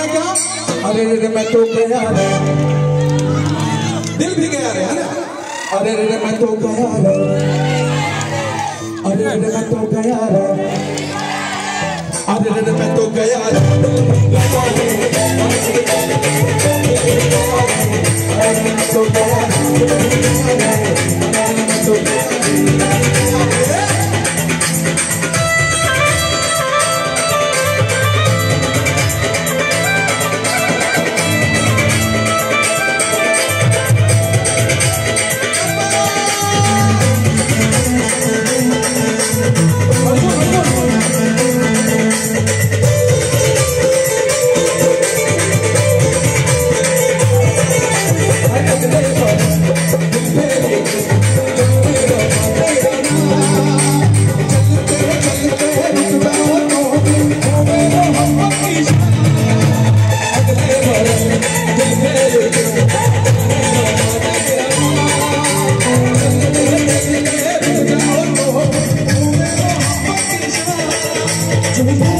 क्या? अरे रे मैं तो गया रे, दिल भी गया रे, है ना? अरे रे मैं तो गया रे, अरे रे मैं तो गया रे, अरे रे मैं तो गया रे, Jump